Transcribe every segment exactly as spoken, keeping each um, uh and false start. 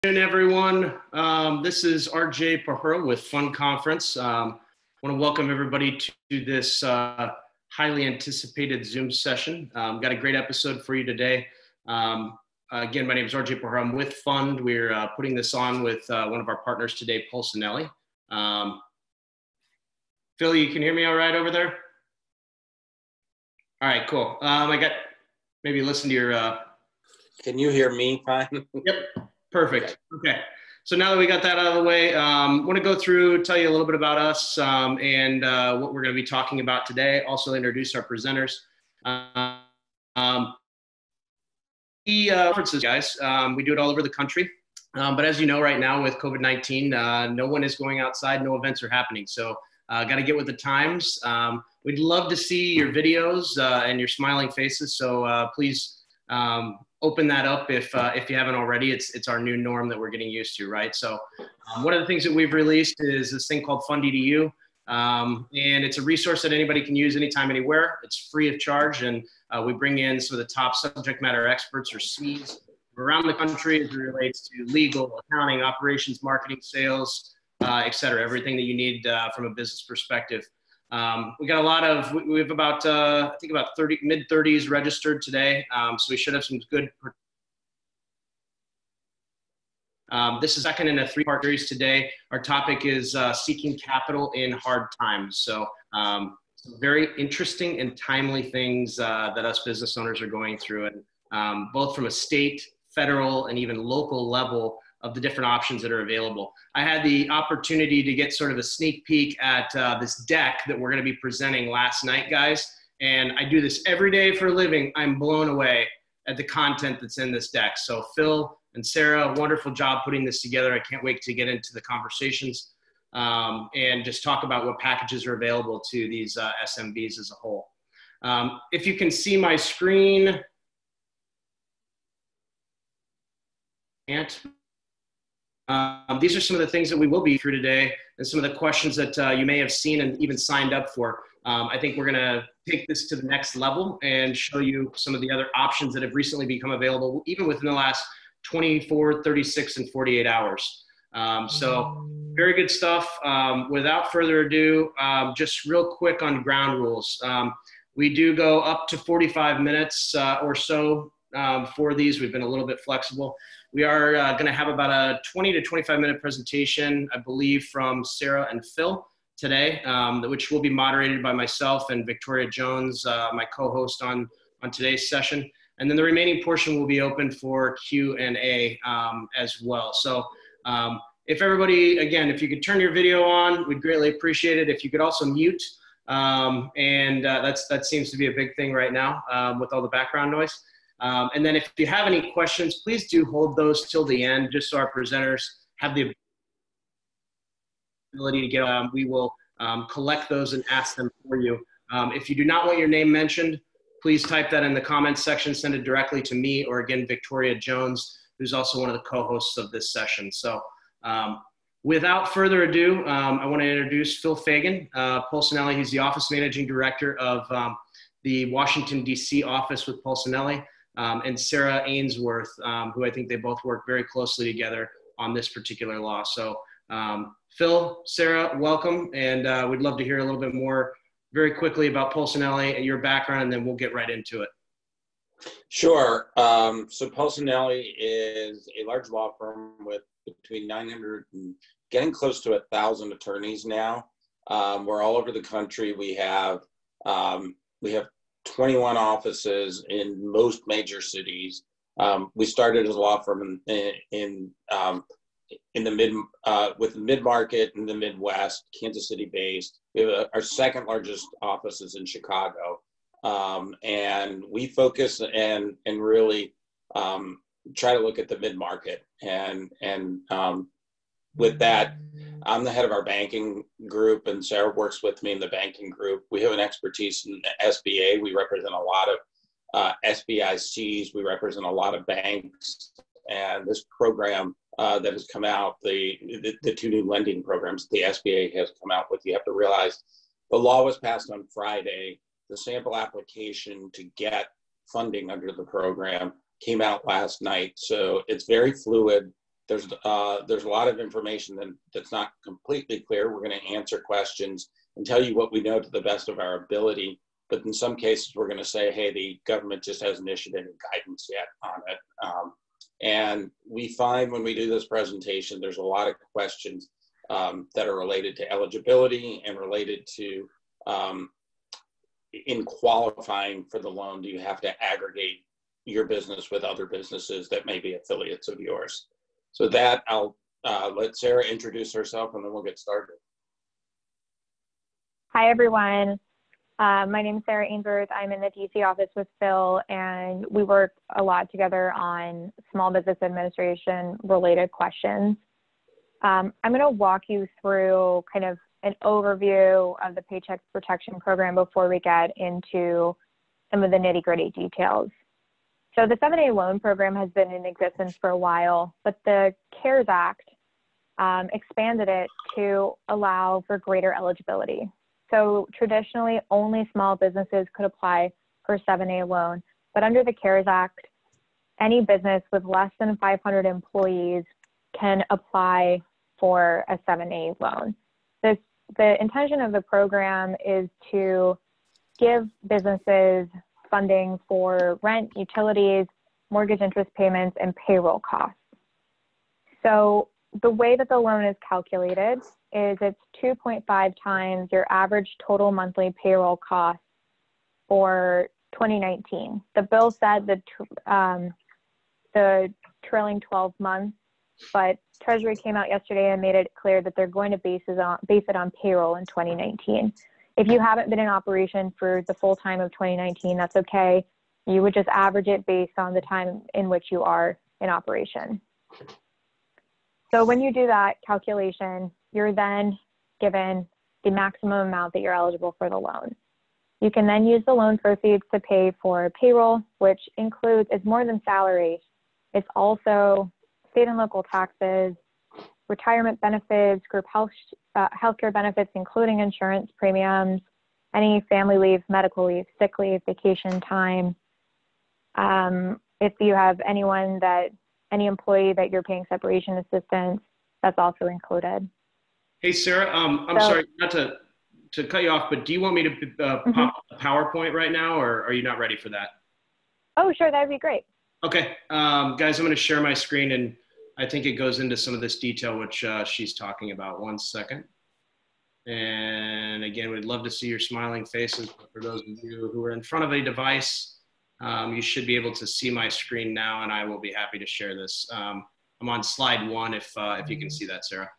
Good afternoon, everyone. Um, this is R J Pahura with Fund Conference. Um, I want to welcome everybody to this uh, highly anticipated Zoom session. Um, got a great episode for you today. Um, again, my name is R J Pahura. I'm with Fund. We're uh, putting this on with uh, one of our partners today, Polsinelli. Um, Phil, you can hear me all right over there? All right, cool. Um, I got maybe listen to your. Uh... Can you hear me fine? Yep. Perfect. Okay. So now that we got that out of the way, um, I want to go through, tell you a little bit about us um, and uh, what we're going to be talking about today. Also introduce our presenters. Uh, um, the uh, conferences, guys, um, we do it all over the country. Um, but as you know, right now with COVID nineteen, uh, no one is going outside, no events are happening. So uh, got to get with the times. Um, we'd love to see your videos uh, and your smiling faces. So uh, please, um, open that up if uh, if you haven't already. It's it's our new norm that we're getting used to, right? So um, one of the things that we've released is this thing called Fund E D U, um, and it's a resource that anybody can use anytime, anywhere. It's free of charge, and uh, we bring in some of the top subject matter experts or S M Es around the country as it relates to legal, accounting, operations, marketing, sales, uh, et cetera, everything that you need uh, from a business perspective. Um, we got a lot of, we, we have about, uh, I think about thirty, mid thirties registered today. Um, so we should have some good. Um, this is second in a three part series today. Our topic is uh, seeking capital in hard times. So um, some very interesting and timely things uh, that us business owners are going through, and um, both from a state, federal, and even local level of the different options that are available. I had the opportunity to get sort of a sneak peek at uh, this deck that we're gonna be presenting last night, guys. And I do this every day for a living. I'm blown away at the content that's in this deck. So Phil and Sara, wonderful job putting this together. I can't wait to get into the conversations um, and just talk about what packages are available to these uh, S M Bs as a whole. Um, if you can see my screen, can't. Um, these are some of the things that we will be through today and some of the questions that uh, you may have seen and even signed up for. Um, I think we're going to take this to the next level and show you some of the other options that have recently become available, even within the last twenty-four, thirty-six, and forty-eight hours. Um, so very good stuff. Um, without further ado, um, just real quick on ground rules. Um, we do go up to forty-five minutes uh, or so um, for these. We've been a little bit flexible. We are uh, going to have about a twenty to twenty-five minute presentation, I believe, from Sara and Phil today, um, which will be moderated by myself and Victoria Jones, uh, my co-host on, on today's session. And then the remaining portion will be open for Q and A um, as well. So um, if everybody, again, if you could turn your video on, we'd greatly appreciate it. If you could also mute, um, and uh, that's, that seems to be a big thing right now um, with all the background noise. Um, and then if you have any questions, please do hold those till the end, just so our presenters have the ability to get, um, we will um, collect those and ask them for you. Um, if you do not want your name mentioned, please type that in the comments section, send it directly to me, or again, Victoria Jones, who's also one of the co-hosts of this session. So um, without further ado, um, I want to introduce Phil Feigen, uh, Polsinelli. He's the Office Managing Director of um, the Washington, D C office with Polsinelli. Um, and Sara Ainsworth, um, who I think they both work very closely together on this particular law. So um, Phil, Sara, welcome. And uh, we'd love to hear a little bit more very quickly about Polsinelli and your background, and then we'll get right into it. Sure. Um, so Polsinelli is a large law firm with between nine hundred and getting close to one thousand attorneys now. Um, we're all over the country. We have, um, we have twenty-one offices in most major cities. Um, we started as a law firm in in, um, in the mid uh, with the mid market in the Midwest, Kansas City based. We have a, our second largest office is in Chicago, um, and we focus and and really um, try to look at the mid market. And and um, with that, I'm the head of our banking group, and Sara works with me in the banking group. We have an expertise in S B A. We represent a lot of uh, S B I Cs. We represent a lot of banks. And this program uh, that has come out, the, the, the two new lending programs the S B A has come out with, you have to realize the law was passed on Friday. The sample application to get funding under the program came out last night. So it's very fluid. there's, uh, there's a lot of information that, that's not completely clear. We're going to answer questions and tell you what we know to the best of our ability. But in some cases, we're going to say, hey, the government just hasn't issued any guidance yet on it. Um, and we find when we do this presentation, there's a lot of questions um, that are related to eligibility and related to um, in qualifying for the loan, do you have to aggregate your business with other businesses that may be affiliates of yours? So that I'll uh, let Sarah introduce herself and then we'll get started. Hi, everyone. Uh, my name is Sara Ainsworth. I'm in the D C office with Phil, and we work a lot together on small business administration related questions. Um, I'm going to walk you through kind of an overview of the Paycheck Protection Program before we get into some of the nitty gritty details. So the seven A loan program has been in existence for a while, but the CARES Act um, expanded it to allow for greater eligibility. So traditionally, only small businesses could apply for a seven A loan, but under the CARES Act, any business with less than five hundred employees can apply for a seven A loan. This, the intention of the program is to give businesses funding for rent, utilities, mortgage interest payments, and payroll costs. So the way that the loan is calculated is it's two point five times your average total monthly payroll cost for twenty nineteen. The bill said the, um, the trailing twelve months, but Treasury came out yesterday and made it clear that they're going to base it on, base it on payroll in twenty nineteen. If you haven't been in operation for the full time of twenty nineteen, that's okay. You would just average it based on the time in which you are in operation. So when you do that calculation, you're then given the maximum amount that you're eligible for the loan. You can then use the loan proceeds to pay for payroll, which includes, it's more than salary. It's also state and local taxes, retirement benefits, group health, uh, healthcare benefits, including insurance premiums, any family leave, medical leave, sick leave, vacation time. Um, if you have anyone that, any employee that you're paying separation assistance, that's also included. Hey, Sarah, um, I'm so, sorry not to, to cut you off, but do you want me to uh, mm-hmm. pop a PowerPoint right now, or are you not ready for that? Oh, sure, that'd be great. Okay, um, guys, I'm going to share my screen, and I think it goes into some of this detail which uh, she's talking about. One second. And again, we'd love to see your smiling faces. But for those of you who are in front of a device, um, you should be able to see my screen now, and I will be happy to share this. Um, I'm on slide one if, uh, if you can see that, Sarah.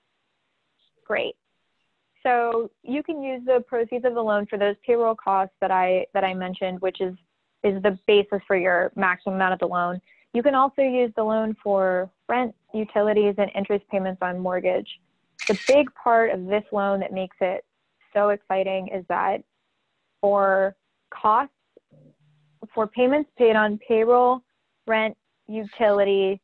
Great. So you can use the proceeds of the loan for those payroll costs that I, that I mentioned, which is, is the basis for your maximum amount of the loan. You can also use the loan for rent, utilities, and interest payments on mortgage. The big part of this loan that makes it so exciting is that for costs, for payments paid on payroll, rent, utility,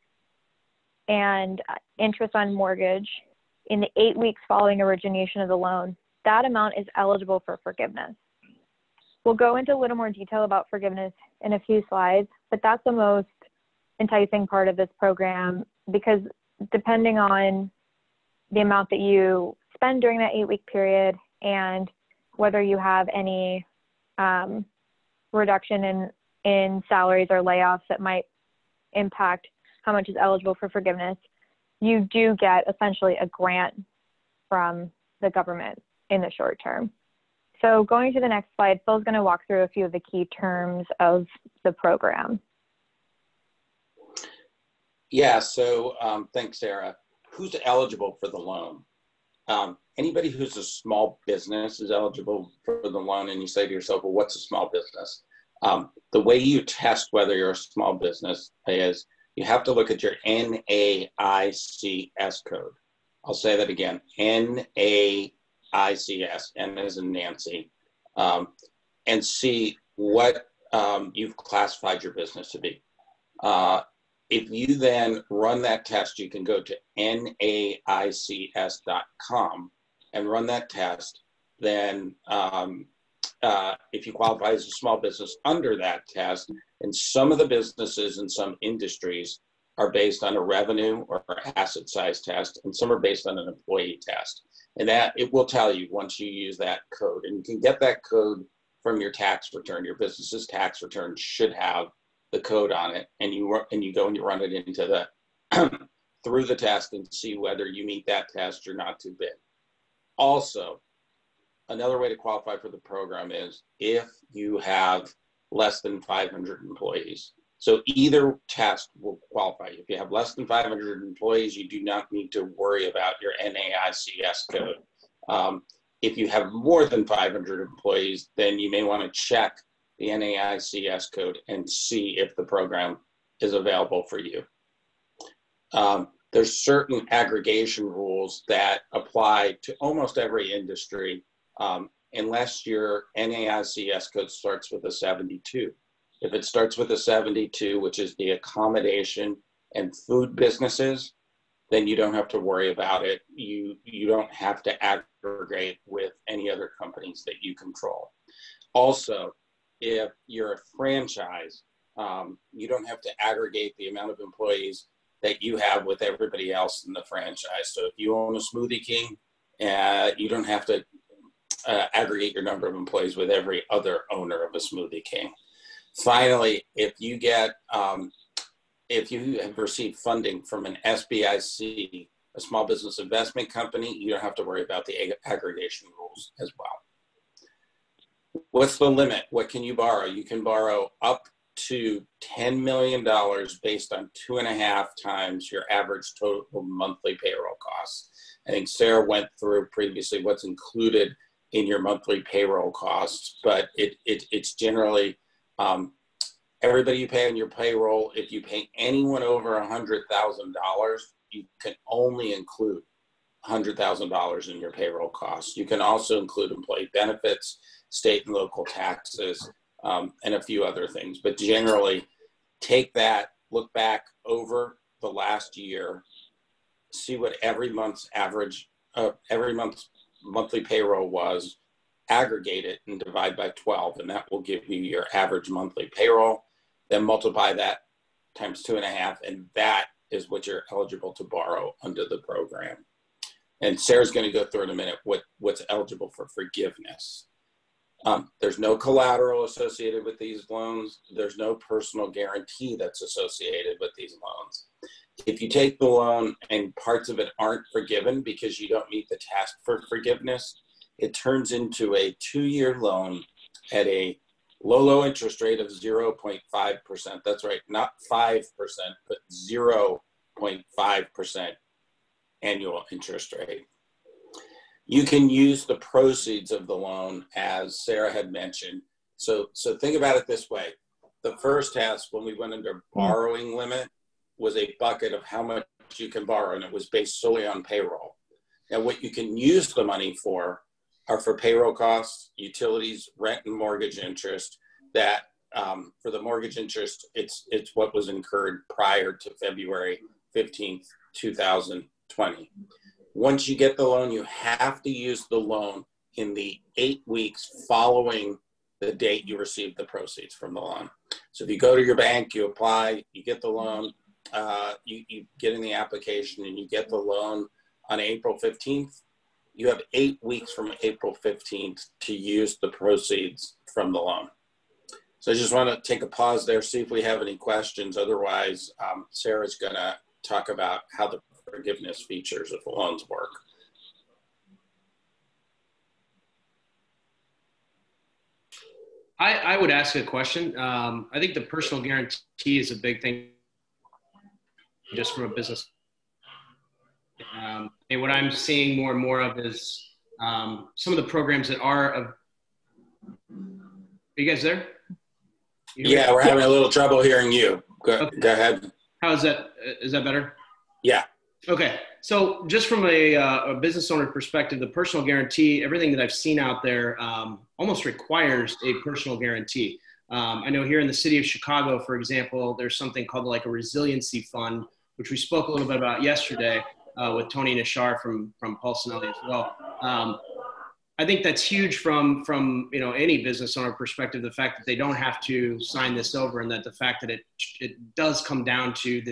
and interest on mortgage in the eight weeks following origination of the loan, that amount is eligible for forgiveness. We'll go into a little more detail about forgiveness in a few slides, but that's the most enticing part of this program, because depending on the amount that you spend during that eight week period and whether you have any um, reduction in, in salaries or layoffs that might impact how much is eligible for forgiveness, you do get essentially a grant from the government in the short term. So going to the next slide, Phil's going to walk through a few of the key terms of the program. Yeah, so um, thanks, Sarah. Who's eligible for the loan? Um, anybody who's a small business is eligible for the loan, and you say to yourself, well, what's a small business? Um, the way you test whether you're a small business is you have to look at your N A I C S code. I'll say that again, N A I C S, N as in Nancy, um, and see what um, you've classified your business to be. Uh, If you then run that test, you can go to N A I C S dot com and run that test. Then um, uh, if you qualify as a small business under that test, and some of the businesses in some industries are based on a revenue or asset size test, and some are based on an employee test. And that, it will tell you once you use that code. And you can get that code from your tax return. Your business's tax return should have the code on it, and you and you go and you run it into the through the test and see whether you meet that test or not too big. Also, another way to qualify for the program is if you have less than five hundred employees. So either test will qualify you. If you have less than five hundred employees, you do not need to worry about your N A I C S code. Um, if you have more than five hundred employees, then you may want to check the N A I C S code and see if the program is available for you. Um, there's certain aggregation rules that apply to almost every industry, um, unless your N A I C S code starts with a seventy-two. If it starts with a seventy-two, which is the accommodation and food businesses, then you don't have to worry about it. You, you don't have to aggregate with any other companies that you control. Also, if you're a franchise, um, you don't have to aggregate the amount of employees that you have with everybody else in the franchise. So if you own a Smoothie King, uh, you don't have to uh, aggregate your number of employees with every other owner of a Smoothie King. Finally, if you get, um, if you have received funding from an S B I C, a small business investment company, you don't have to worry about the ag aggregation rules as well. What's the limit? What can you borrow? You can borrow up to ten million dollars based on two and a half times your average total monthly payroll costs. I think Sarah went through previously what's included in your monthly payroll costs, but it, it it's generally um, everybody you pay on your payroll. If you pay anyone over one hundred thousand dollars, you can only include one hundred thousand dollars in your payroll costs. You can also include employee benefits, state and local taxes, um, and a few other things. But generally, take that, look back over the last year, see what every month's average, uh, every month's monthly payroll was, aggregate it and divide by twelve, and that will give you your average monthly payroll. Then multiply that times two and a half, and that is what you're eligible to borrow under the program. And Sarah's going to go through in a minute what, what's eligible for forgiveness. Um, there's no collateral associated with these loans. There's no personal guarantee that's associated with these loans. If you take the loan and parts of it aren't forgiven because you don't meet the test for forgiveness, it turns into a two-year loan at a low, low interest rate of zero point five percent. That's right, not five percent, but zero point five percent annual interest rate. You can use the proceeds of the loan, as Sarah had mentioned. So, so think about it this way. The first test, when we went under borrowing limit, was a bucket of how much you can borrow, and it was based solely on payroll. Now, what you can use the money for are for payroll costs, utilities, rent, and mortgage interest. That um, for the mortgage interest, it's, it's what was incurred prior to February fifteenth, two thousand twenty. Once you get the loan, you have to use the loan in the eight weeks following the date you received the proceeds from the loan. So if you go to your bank, you apply, you get the loan, uh, you, you get in the application and you get the loan on April fifteenth, you have eight weeks from April fifteenth to use the proceeds from the loan. So I just want to take a pause there, see if we have any questions. Otherwise, um, Sarah's going to talk about how the forgiveness features of the loans work. I, I would ask a question. Um, I think the personal guarantee is a big thing just from a business. Um, and what I'm seeing more and more of is um, some of the programs that are, of, are you guys there? You yeah, we're having a little trouble hearing you. Go, okay. Go ahead. How is that? Is that better? Yeah. Okay. So just from a, uh, a business owner perspective, the personal guarantee, everything that I've seen out there um, almost requires a personal guarantee. Um, I know here in the city of Chicago, for example, there's something called like a resiliency fund, which we spoke a little bit about yesterday uh, with Tony Nishar from, from Polsinelli as well. Um, I think that's huge from, from, you know, any business owner perspective, the fact that they don't have to sign this over, and that the fact that it, it does come down to this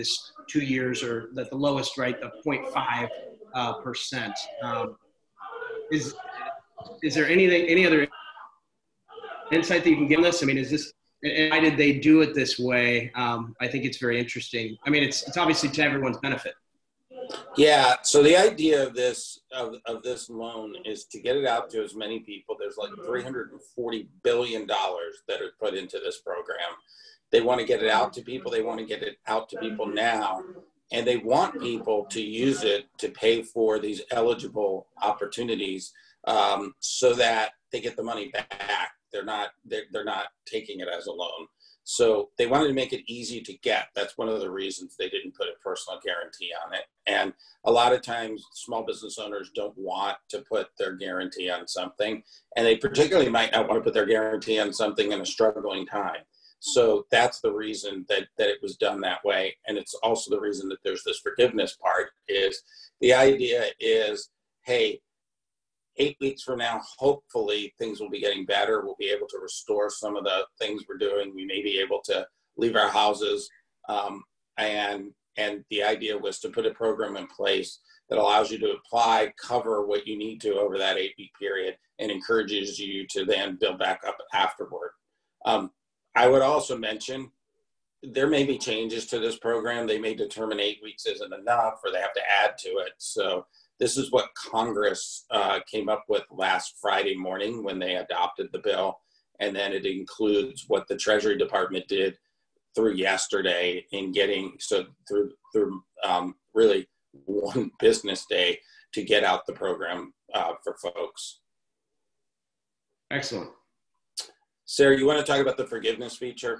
two years, or that the lowest, right, the zero point five uh, percent. Um, is is there anything, any other insight that you can give us? I mean, is this, and why did they do it this way? Um, I think it's very interesting. I mean, it's it's obviously to everyone's benefit. Yeah. So the idea of this of, of this loan is to get it out to as many people. There's like three hundred forty billion dollars that are put into this program. They want to get it out to people. They want to get it out to people now, and they want people to use it to pay for these eligible opportunities, um, so that they get the money back. They're not they're, they're not taking it as a loan. So they wanted to make it easy to get. That's one of the reasons they didn't put a personal guarantee on it. And a lot of times small business owners don't want to put their guarantee on something, and they particularly might not want to put their guarantee on something in a struggling time. So that's the reason that, that it was done that way. And it's also the reason that there's this forgiveness part. Is the idea is, hey, eight weeks from now, hopefully things will be getting better. We'll be able to restore some of the things we're doing. We may be able to leave our houses. Um, and, and the idea was to put a program in place that allows you to apply, cover what you need to over that eight week period, and encourages you to then build back up afterward. Um, I would also mention there may be changes to this program. They may determine eight weeks isn't enough, or they have to add to it. So this is what Congress uh, came up with last Friday morning when they adopted the bill. And then it includes what the Treasury Department did through yesterday in getting, so through, through um, really one business day to get out the program uh, for folks. Excellent. Sarah, you want to talk about the forgiveness feature?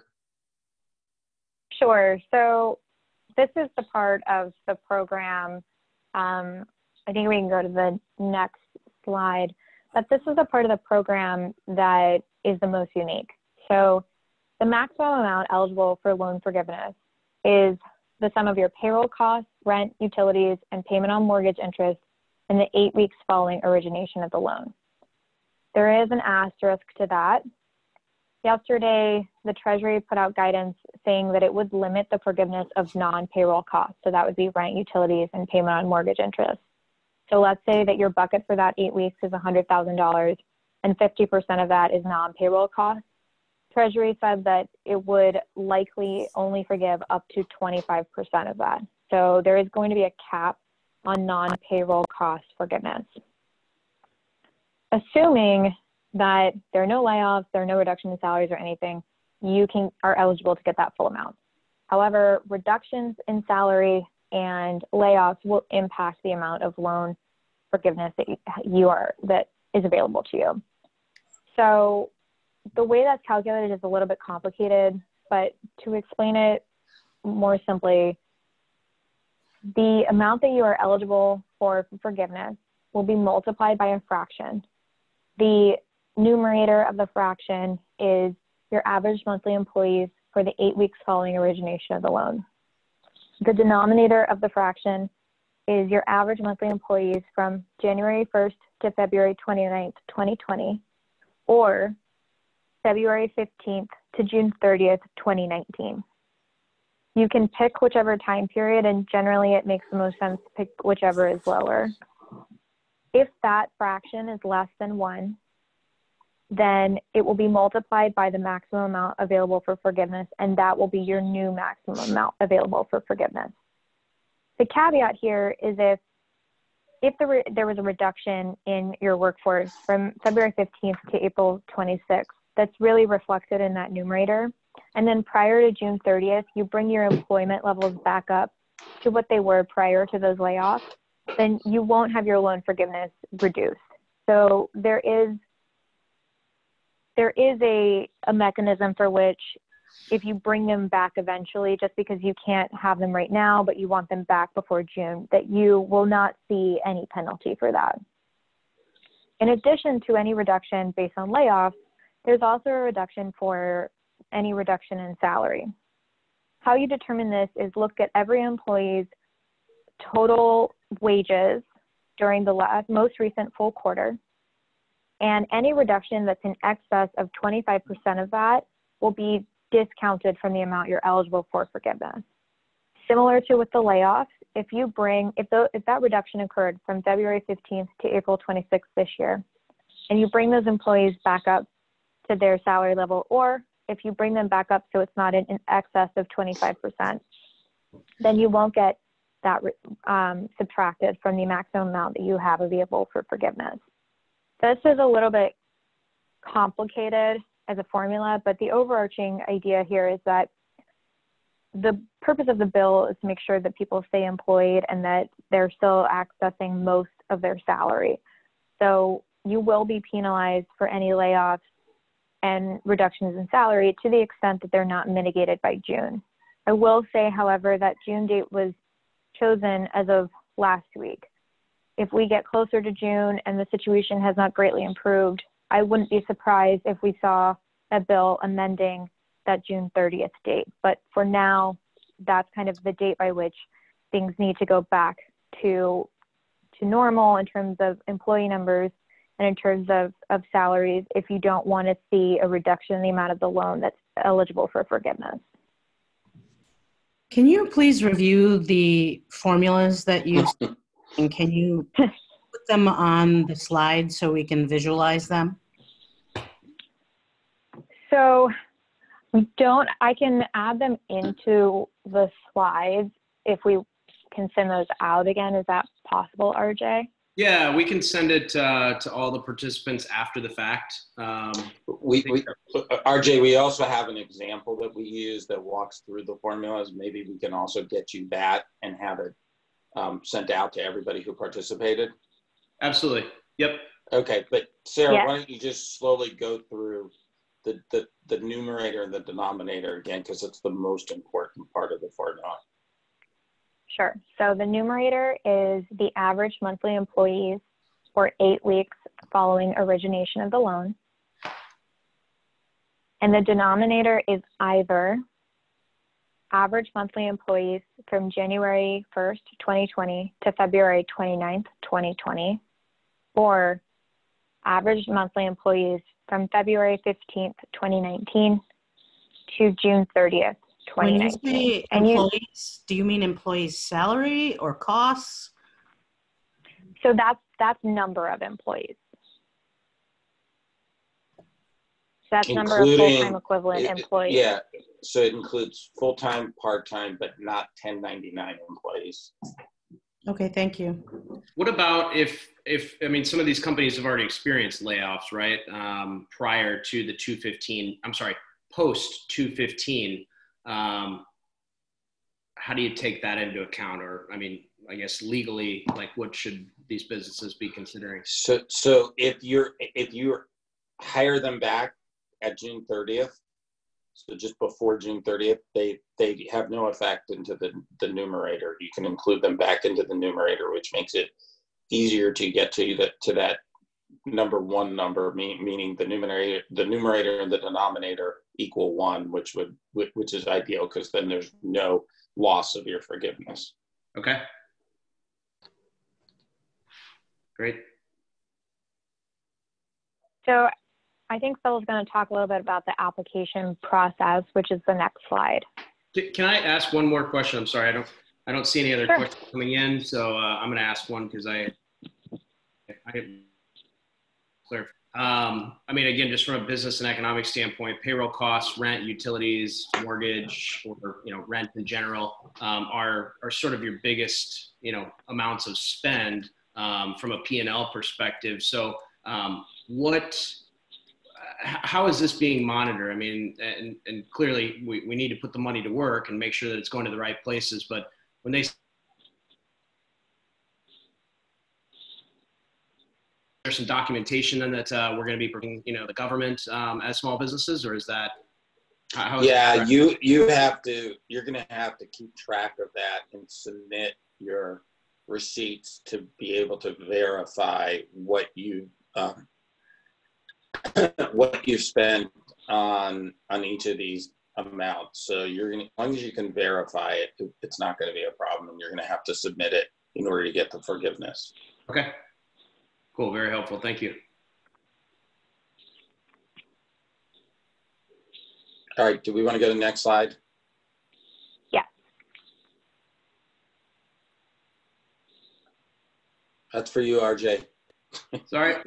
Sure. So this is the part of the program. Um, I think we can go to the next slide, but this is the part of the program that is the most unique. So the maximum amount eligible for loan forgiveness is the sum of your payroll costs, rent, utilities, and payment on mortgage interest in the eight weeks following origination of the loan. There is an asterisk to that. Yesterday, the Treasury put out guidance saying that it would limit the forgiveness of non-payroll costs. So that would be rent, utilities, and payment on mortgage interest. So let's say that your bucket for that eight weeks is one hundred thousand dollars and fifty percent of that is non-payroll costs. Treasury said that it would likely only forgive up to twenty-five percent of that. So there is going to be a cap on non-payroll cost forgiveness. Assuming that there are no layoffs, there are no reduction in salaries or anything, you can are eligible to get that full amount. However, reductions in salary and layoffs will impact the amount of loan forgiveness that you are that is available to you. So the way that's calculated is a little bit complicated, but to explain it more simply, the amount that you are eligible for forgiveness will be multiplied by a fraction. The numerator of the fraction is your average monthly employees for the eight weeks following origination of the loan. The denominator of the fraction is your average monthly employees from January first to February twenty-ninth, twenty twenty, or February fifteenth to June thirtieth, twenty nineteen. You can pick whichever time period, and generally it makes the most sense to pick whichever is lower. If that fraction is less than one, then it will be multiplied by the maximum amount available for forgiveness, and that will be your new maximum amount available for forgiveness. The caveat here is if if there, were, there was a reduction in your workforce from February fifteenth to April twenty-sixth, that's really reflected in that numerator. And then prior to June thirtieth, you bring your employment levels back up to what they were prior to those layoffs, then you won't have your loan forgiveness reduced. So there is there is a, a mechanism for which if you bring them back eventually, just because you can't have them right now, but you want them back before June, that you will not see any penalty for that. In addition to any reduction based on layoffs, there's also a reduction for any reduction in salary. How you determine this is look at every employee's total wages during the last, most recent full quarter, and any reduction that's in excess of twenty-five percent of that will be discounted from the amount you're eligible for forgiveness. Similar to with the layoffs, if you bring, if, the, if that reduction occurred from February fifteenth to April twenty-sixth this year, and you bring those employees back up to their salary level, or if you bring them back up so it's not in, in excess of twenty-five percent, then you won't get that um, subtracted from the maximum amount that you have available for forgiveness. This is a little bit complicated as a formula, but the overarching idea here is that the purpose of the bill is to make sure that people stay employed and that they're still accessing most of their salary. So you will be penalized for any layoffs and reductions in salary to the extent that they're not mitigated by June. I will say, however, that June date was chosen as of last week. If we get closer to June and the situation has not greatly improved, I wouldn't be surprised if we saw a bill amending that June thirtieth date. But for now, that's kind of the date by which things need to go back to, to normal in terms of employee numbers and in terms of, of salaries if you don't want to see a reduction in the amount of the loan that's eligible for forgiveness. Can you please review the formulas that you and can you put them on the slide so we can visualize them? So we don't, I can add them into the slides if we can send those out again. Is that possible, R J? Yeah, we can send it uh, to all the participants after the fact. Um, we, we, R J, we also have an example that we use that walks through the formulas. Maybe we can also get you that and have it um, sent out to everybody who participated. Absolutely. Yep. Okay, but Sarah, yeah. why don't you just slowly go through the, the, the numerator and the denominator again, because it's the most important part of the formula. Sure. So the numerator is the average monthly employees for eight weeks following origination of the loan. And the denominator is either average monthly employees from January first, twenty twenty to February twenty-ninth, twenty twenty, or average monthly employees from February fifteenth, twenty nineteen to June thirtieth, twenty nineteen. When you say and employees, you, do you mean employees' salary or costs? So that's, that's number of employees. So that's number of full-time equivalent employees. Yeah, so it includes full-time, part-time, but not ten ninety-nine employees. Okay, thank you. What about if, if I mean, some of these companies have already experienced layoffs, right? Um, prior to the two fifteen, I'm sorry, post two fifteen. Um, how do you take that into account? Or, I mean, I guess legally, like what should these businesses be considering? So, so if you're, if you hire them back at June thirtieth, so just before June thirtieth, they, they have no effect into the, the numerator. You can include them back into the numerator, which makes it easier to get to that, to that number one number, mean, meaning the numerator, the numerator and the denominator equal one, which would, which is ideal because then there's no loss of your forgiveness. Okay. Great. So I think Phil's going to talk a little bit about the application process, which is the next slide. Can I ask one more question? I'm sorry, I don't, I don't see any other Sure. questions coming in, so uh, I'm going to ask one because I, I didn't clarify. Um, I mean, again, just from a business and economic standpoint, payroll costs, rent, utilities, mortgage, or you know, rent in general um, are are sort of your biggest you know amounts of spend um, from a P and L perspective. So, um, what? How is this being monitored? I mean, and, and clearly we, we need to put the money to work and make sure that it's going to the right places. But when they there's some documentation then that uh, we're going to be bringing, you know, the government um, as small businesses, or is that? How is yeah, that you you have to. You're going to have to keep track of that and submit your receipts to be able to verify what you um, what you spend on on each of these amounts. So you're going to, as long as you can verify it, it's not going to be a problem, and you're going to have to submit it in order to get the forgiveness. Okay. Cool. Very helpful. Thank you. All right. Do we want to go to the next slide? Yeah. That's for you, R J. Sorry.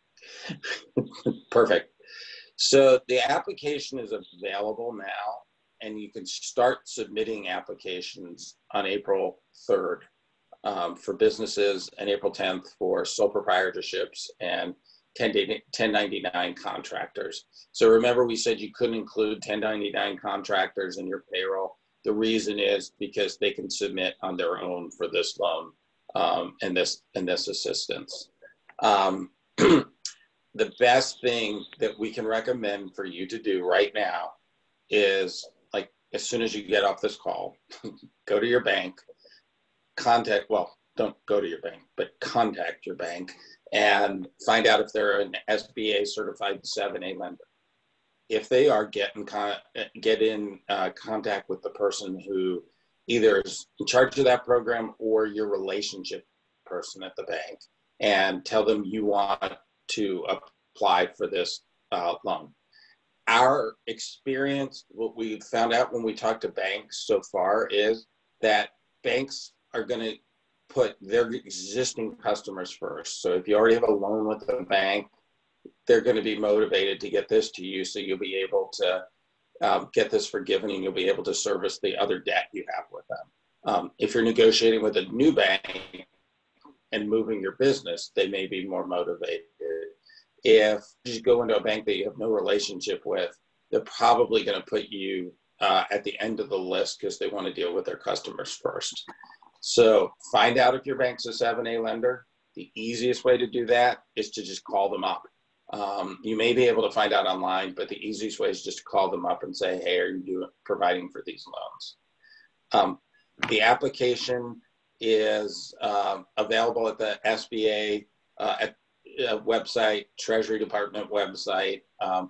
Perfect. So the application is available now, and you can start submitting applications on April third um, for businesses and April tenth for sole proprietorships and ten ninety-nine contractors. So remember, we said you couldn't include ten ninety-nine contractors in your payroll. The reason is because they can submit on their own for this loan um, and this and this assistance. Um, the best thing that we can recommend for you to do right now is, like, as soon as you get off this call, go to your bank, contact, well, don't go to your bank, but contact your bank and find out if they're an S B A certified seven A lender. If they are, get in, con get in uh, contact with the person who either is in charge of that program or your relationship person at the bank, and tell them you want to apply for this uh, loan. Our experience, what we found out when we talked to banks so far, is that banks are going to put their existing customers first. So if you already have a loan with the bank, they're going to be motivated to get this to you, so you'll be able to um, get this forgiven, and you'll be able to service the other debt you have with them. Um, if you're negotiating with a new bank and moving your business, they may be more motivated. If you go into a bank that you have no relationship with, they're probably going to put you uh, at the end of the list because they want to deal with their customers first. So find out if your bank's a seven A lender. The easiest way to do that is to just call them up. Um, you may be able to find out online, but the easiest way is just to call them up and say, hey, are you doing, providing for these loans? Um, the application is uh, available at the S B A uh, at, uh, website, Treasury Department website. Um,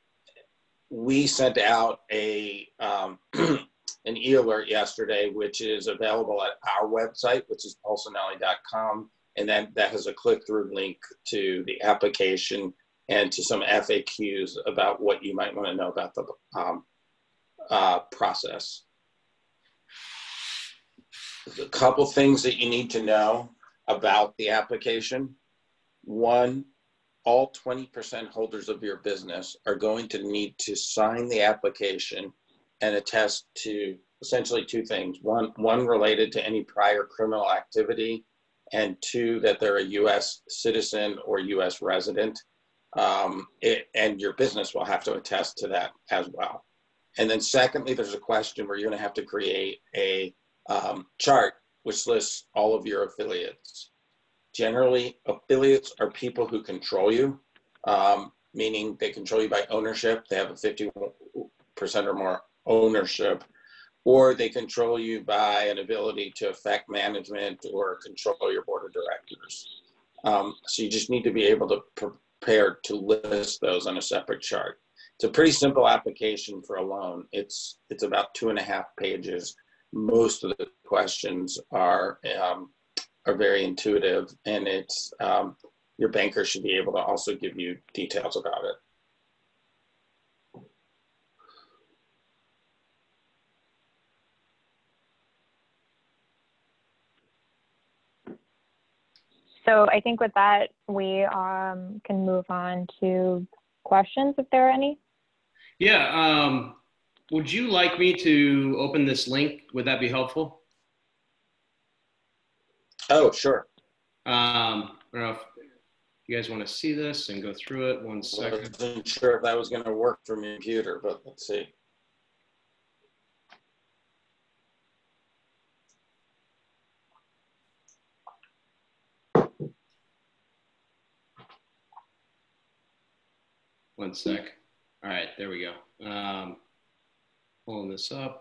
we sent out a um, an e-alert yesterday, which is available at our website, which is polsinelli dot com, and then that has a click-through link to the application and to some F A Qs about what you might want to know about the um, uh, process. A couple things that you need to know about the application. One, all twenty percent holders of your business are going to need to sign the application and attest to essentially two things. One, one related to any prior criminal activity, and two, that they're a U S citizen or U S resident. Um, it, and your business will have to attest to that as well. And then secondly, there's a question where you're going to have to create a um, chart which lists all of your affiliates. Generally, affiliates are people who control you, um, meaning they control you by ownership. They have a fifty percent or more ownership, or they control you by an ability to affect management or control your board of directors. Um, so you just need to be able to prepare to list those on a separate chart. It's a pretty simple application for a loan. It's, it's about two and a half pages. Most of the questions are, um, are very intuitive, and it's, um, your banker should be able to also give you details about it. So I think with that, we um, can move on to questions if there are any. Yeah. Um, would you like me to open this link? Would that be helpful? Oh, sure. Um, I don't know if you guys want to see this and go through it. One second. I wasn't sure if that was going to work from your computer, but let's see. One sec. All right, there we go. Um, pulling this up.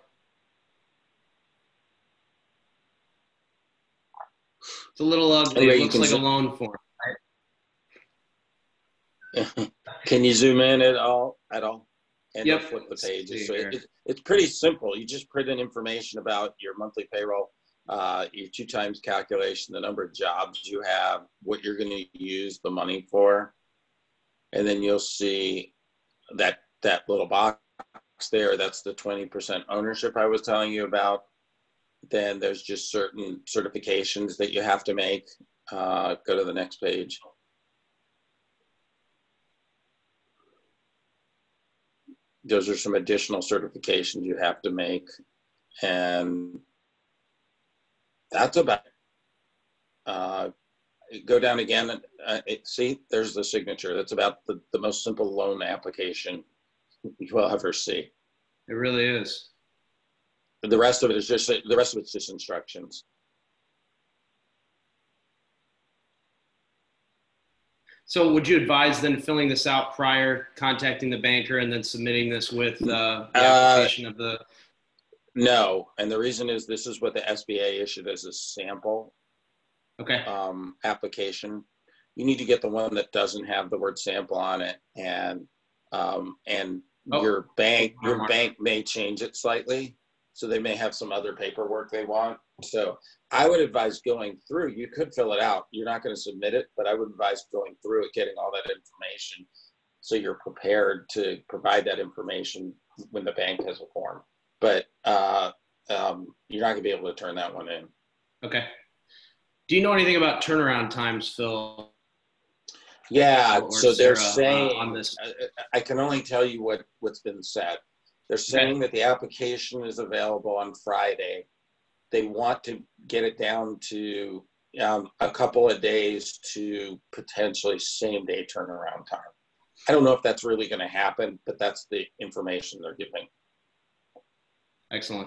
It's a little ugly. Anyway, it looks like a loan form. Right? Can you zoom in at all? At all? And yep. flip the pages. So it, it's pretty simple. You just put in information about your monthly payroll, uh, your two times calculation, the number of jobs you have, what you're going to use the money for. And then you'll see that that little box there, that's the twenty percent ownership I was telling you about. Then there's just certain certifications that you have to make. Uh, go to the next page. Those are some additional certifications you have to make. And that's about it. Uh, go down again. Uh, it, see, there's the signature. That's about the, the most simple loan application you will ever see. It really is. The rest of it is just, the rest of it's just instructions. So would you advise then filling this out prior, contacting the banker, and then submitting this with uh, the application uh, of the? No, and the reason is this is what the S B A issued as a sample okay. um, application. You need to get the one that doesn't have the word sample on it, and um, and oh. your bank your oh, bank may change it slightly, so they may have some other paperwork they want. So I would advise going through. You could fill it out. You're not going to submit it, but I would advise going through it, getting all that information, so you're prepared to provide that information when the bank has a form. But uh, um, you're not going to be able to turn that one in. Okay. Do you know anything about turnaround times, Phil? Yeah. Or so they're Sara, saying uh, on this. I, I can only tell you what what's been said. They're saying okay. that the application is available on Friday. They want to get it down to um, a couple of days to potentially same day turnaround time. I don't know if that's really going to happen, but that's the information they're giving. Excellent.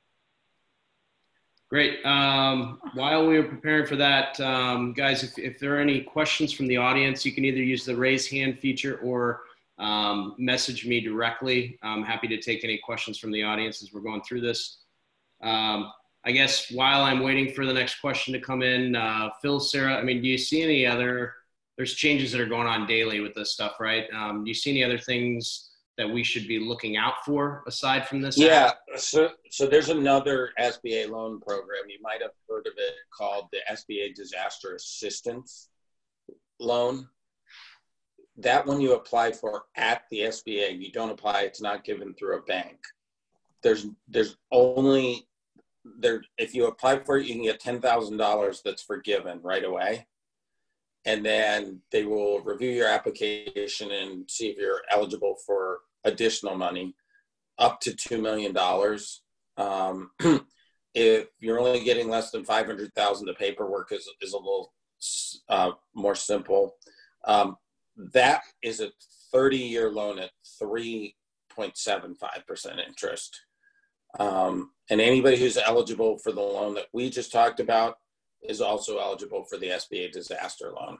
Great. Um, while we were preparing for that, um, guys, if, if there are any questions from the audience, you can either use the raise hand feature or um, message me directly. I'm happy to take any questions from the audience as we're going through this. Um, I guess while I'm waiting for the next question to come in, uh, Phil, Sara, I mean, do you see any other, there's changes that are going on daily with this stuff, right? Um, do you see any other things that we should be looking out for aside from this? Yeah, app? so so there's another S B A loan program. You might have heard of it called the S B A Disaster Assistance Loan. That one you apply for at the S B A. You don't apply, it's not given through a bank. There's there's only, there if you apply for it, you can get ten thousand dollars that's forgiven right away. And then they will review your application and see if you're eligible for additional money, up to two million dollars. Um, if you're only getting less than five hundred thousand dollars, the paperwork is, is a little uh, more simple. Um, that is a thirty-year loan at three point seven five percent interest. Um, and anybody who's eligible for the loan that we just talked about is also eligible for the S B A disaster loan.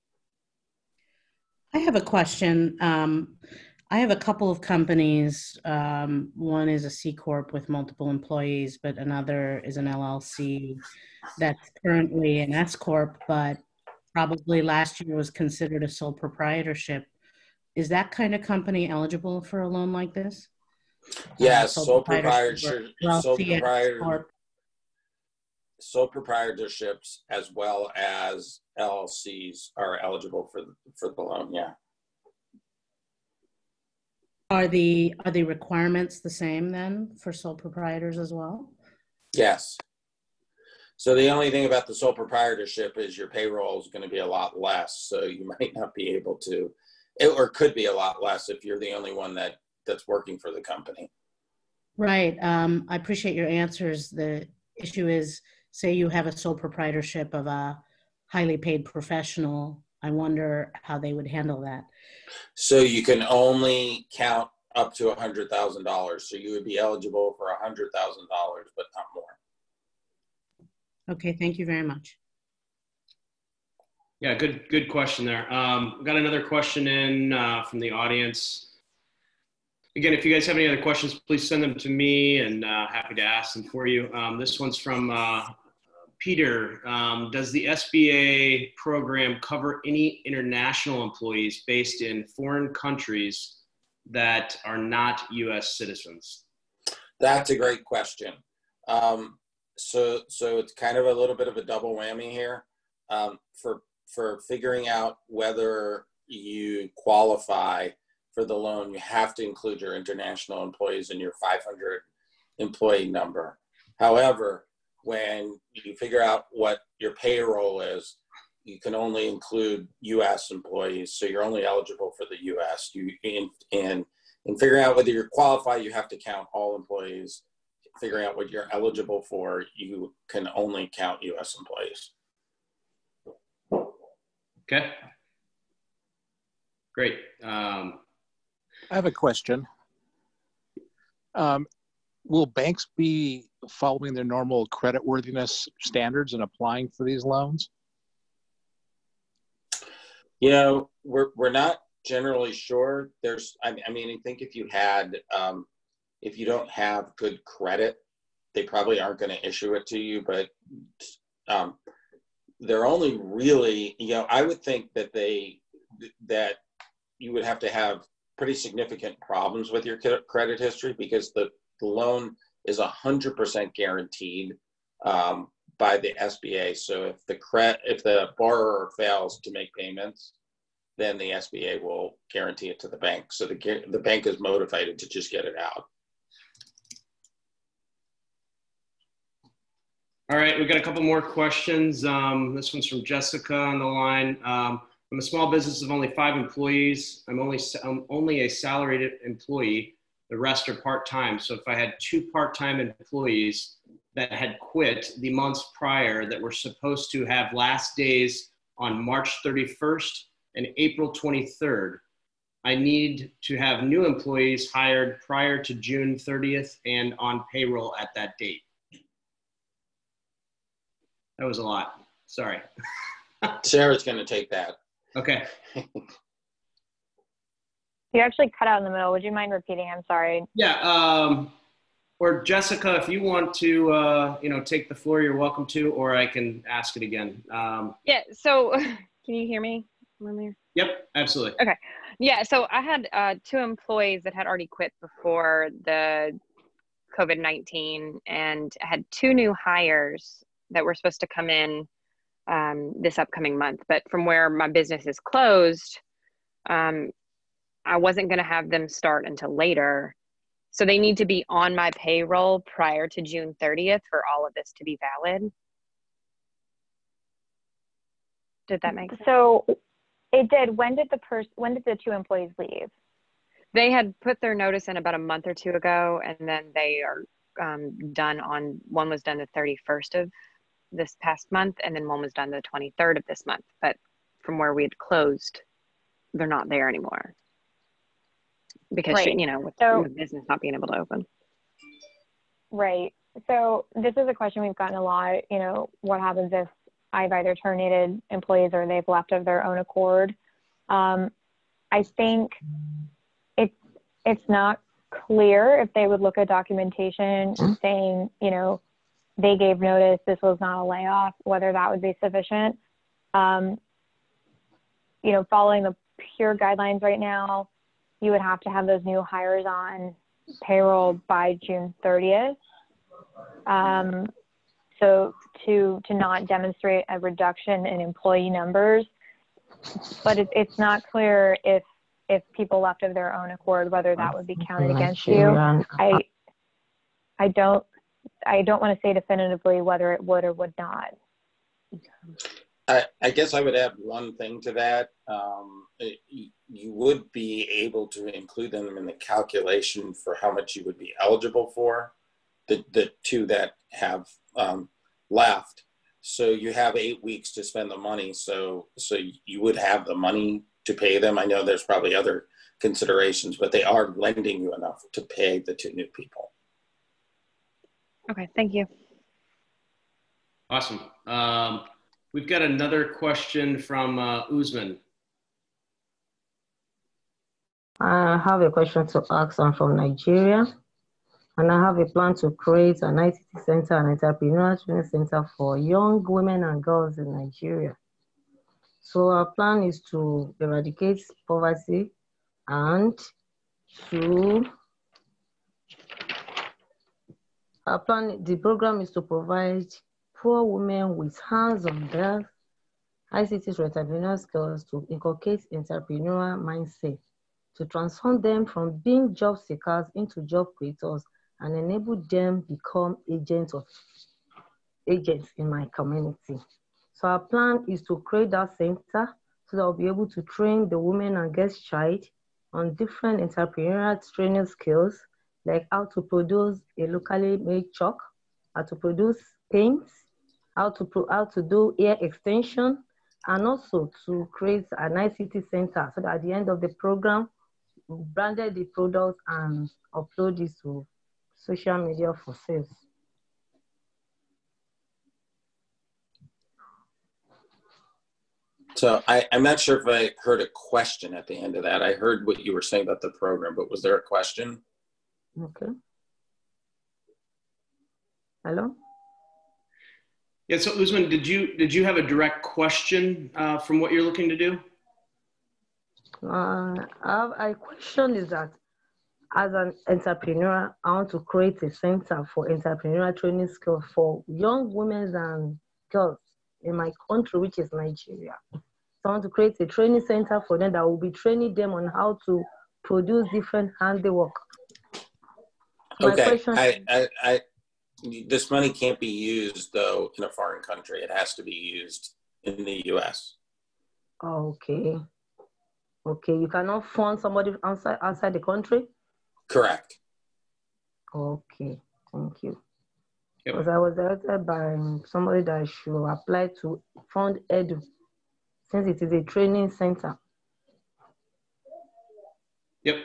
I have a question. Um, I have a couple of companies. Um, one is a C Corp with multiple employees, but another is an L L C that's currently an S Corp, but probably last year was considered a sole proprietorship. Is that kind of company eligible for a loan like this? Yeah, uh, sole, sole proprietorship, sole proprietor, sole proprietorships as well as L L Cs are eligible for the, for the loan. Yeah. Are the are the requirements the same then for sole proprietors as well? Yes. So the only thing about the sole proprietorship is your payroll is going to be a lot less. So you might not be able to, it, or could be a lot less if you're the only one that that's working for the company. Right. Um, I appreciate your answers. The issue is, say you have a sole proprietorship of a highly paid professional. I wonder how they would handle that. So you can only count up to one hundred thousand dollars. So you would be eligible for one hundred thousand dollars, but not more. Okay, thank you very much. Yeah, good good question there. Um, we've got another question in uh, from the audience. Again, if you guys have any other questions, please send them to me, and uh, happy to ask them for you. Um, this one's from uh, Peter. Um, does the S B A program cover any international employees based in foreign countries that are not U S citizens? That's a great question. Um, so, so it's kind of a little bit of a double whammy here um, for for figuring out whether you qualify for the loan. You have to include your international employees in your five hundred employee number. However, when you figure out what your payroll is, you can only include U S employees. So you're only eligible for the U S. You in, in, in figuring out whether you're qualified, you have to count all employees. Figuring out what you're eligible for, you can only count U S employees. Okay. Great. Um, I have a question. Um, will banks be following their normal creditworthiness standards and applying for these loans? You know, we're, we're not generally sure. There's, I, I mean, I think if you had, um, if you don't have good credit, they probably aren't going to issue it to you, but um, they're only really, you know, I would think that they, that you would have to have pretty significant problems with your credit history, because the, the loan is one hundred percent guaranteed um, by the S B A. So if the cre- if the borrower fails to make payments, then the S B A will guarantee it to the bank. So the, the bank is motivated to just get it out. All right, we've got a couple more questions. Um, this one's from Jessica on the line. Um, I'm a small business of only five employees. I'm only, I'm only a salaried employee. The rest are part-time. So if I had two part-time employees that had quit the months prior that were supposed to have last days on March thirty-first and April twenty-third, I need to have new employees hired prior to June thirtieth and on payroll at that date. That was a lot. Sorry. Sarah's going to take that. Okay. You actually cut out in the middle. Would you mind repeating? I'm sorry. Yeah. Um, or Jessica, if you want to, uh, you know, take the floor, you're welcome to, or I can ask it again. Um, yeah. So can you hear me? Earlier? Yep, absolutely. Okay. Yeah. So I had uh, two employees that had already quit before the COVID nineteen, and I had two new hires that were supposed to come in um, this upcoming month. But from where my business is closed, um, I wasn't going to have them start until later. So they need to be on my payroll prior to June thirtieth for all of this to be valid. Did that make sense? So it did. When did the person, when did the two employees leave? They had put their notice in about a month or two ago, and then they are um, done on, one was done the thirty-first of this past month, and then one was done the twenty-third of this month. But from where we had closed, they're not there anymore. Because, right. you know, with so, the business not being able to open. Right. So this is a question we've gotten a lot, you know, what happens if I've either terminated employees or they've left of their own accord? Um, I think it's, it's not clear if they would look at documentation saying, you know, they gave notice, this was not a layoff, whether that would be sufficient. Um, you know, following the pure guidelines right now, you would have to have those new hires on payroll by June thirtieth. Um, so to, to not demonstrate a reduction in employee numbers, but it, it's not clear if, if people left of their own accord, whether that would be counted against you. I, I don't, I don't want to say definitively whether it would or would not. I, I guess I would add one thing to that. Um, it, you would be able to include them in the calculation for how much you would be eligible for, the, the two that have um, left. So you have eight weeks to spend the money. So, so you would have the money to pay them. I know there's probably other considerations, but they are lending you enough to pay the two new people. Okay, thank you. Awesome. Um, we've got another question from uh, Usman. I have a question to ask. I'm from Nigeria, and I have a plan to create an I C T center and entrepreneurial training center for young women and girls in Nigeria. So our plan is to eradicate poverty and to, our plan, the program is to provide poor women with hands-on dev I C T entrepreneurial skills to inculcate entrepreneurial mindset, to transform them from being job seekers into job creators and enable them become agents of agents in my community. So our plan is to create that center so that we'll be able to train the women and girls child on different entrepreneurial training skills, like how to produce a locally made chalk, how to produce paints, how to, pro how to do ear extension, and also to create an I C T center so that at the end of the program, we branded the product and upload it to social media for sales. So I, I'm not sure if I heard a question at the end of that. I heard what you were saying about the program, but was there a question? Okay. Hello? Yeah, so Usman, did you, did you have a direct question uh, from what you're looking to do? Uh, I question is that as an entrepreneur, I want to create a center for entrepreneurial training skills for young women and girls in my country, which is Nigeria. So I want to create a training center for them that will be training them on how to produce different handiwork. My Okay, question I, I, I, this money can't be used though in a foreign country. It has to be used in the U S. Okay. Okay, you cannot fund somebody outside outside the country? Correct. Okay, thank you. Yep. Because I was directed by somebody that should apply to fund Edu, since it is a training center. Yep.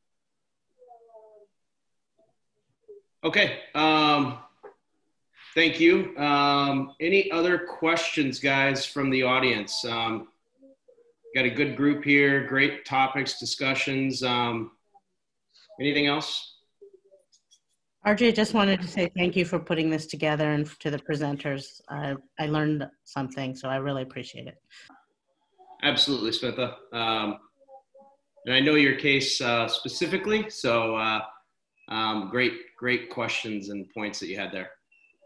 Okay. Um, thank you. Um, any other questions, guys, from the audience? Um, got a good group here. Great topics, discussions. Um, anything else? R J, just wanted to say thank you for putting this together and to the presenters. Uh, I learned something, so I really appreciate it. Absolutely, Smitha. Um, and I know your case uh, specifically, so uh, um, great, great questions and points that you had there.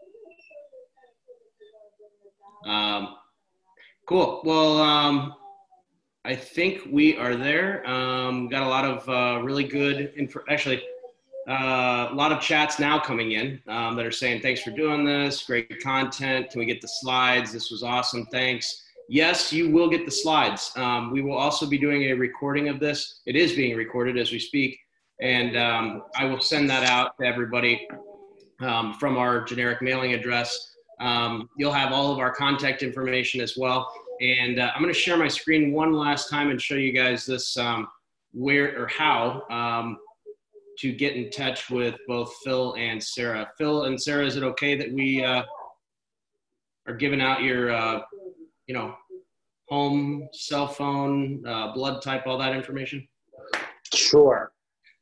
Um, cool. Well, um, I think we are there. Um, got a lot of uh, really good info. Actually, uh, a lot of chats now coming in um, that are saying, thanks for doing this. Great content. Can we get the slides? This was awesome. Thanks. Yes, you will get the slides. Um, we will also be doing a recording of this. It is being recorded as we speak. And um, I will send that out to everybody um, from our generic mailing address. Um, you'll have all of our contact information as well. And uh, I'm going to share my screen one last time and show you guys this um, where or how um, to get in touch with both Phil and Sara. Phil and Sara, is it okay that we uh, are giving out your, uh, you know, home, cell phone, uh, blood type, all that information? Sure.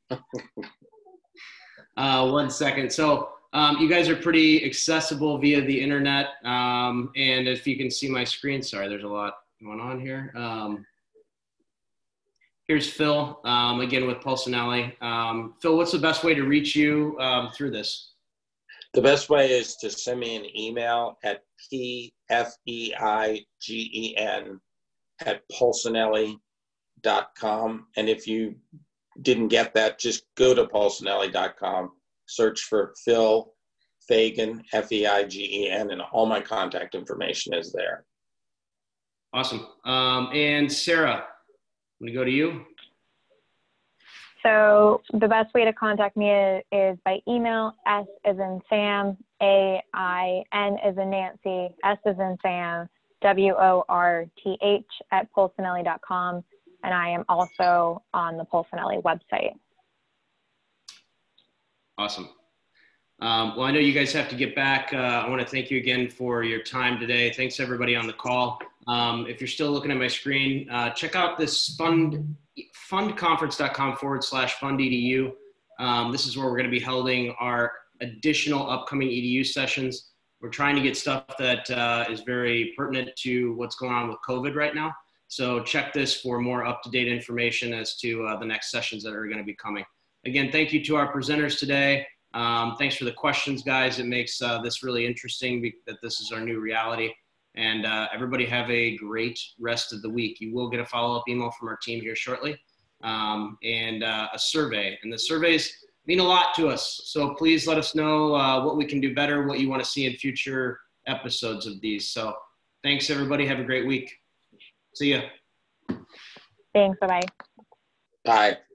uh, one second. So um, you guys are pretty accessible via the internet. Um, and if you can see my screen, sorry, there's a lot going on here. Um, here's Phil, um, again with Polsinelli. Um, Phil, what's the best way to reach you um, through this? The best way is to send me an email at P F E I G E N at polsinelli dot com. And if you didn't get that, just go to polsinelli dot com, search for Phil Feigen, F E I G E N, and all my contact information is there. Awesome. Um, and Sara, I'm going to go to you. So the best way to contact me is, is by email, S as in Sam, A I N as in Nancy, S as in Sam, W O R T H at polsinelli dot com. And I am also on the Polsinelli website. Awesome. Um, well, I know you guys have to get back. Uh, I want to thank you again for your time today. Thanks everybody on the call. Um, if you're still looking at my screen, uh, check out this fund, fundconference.com forward slash fund edu. Um, this is where we're going to be holding our additional upcoming E D U sessions. We're trying to get stuff that uh, is very pertinent to what's going on with COVID right now. So check this for more up-to-date information as to uh, the next sessions that are going to be coming. Again, thank you to our presenters today. Um, thanks for the questions, guys. It makes uh, this really interesting that this is our new reality. And uh, everybody have a great rest of the week. You will get a follow-up email from our team here shortly um, and uh, a survey. And the surveys mean a lot to us. So please let us know uh, what we can do better, what you want to see in future episodes of these. So Thanks, everybody. Have a great week. See ya. Thanks. Bye-bye. Bye.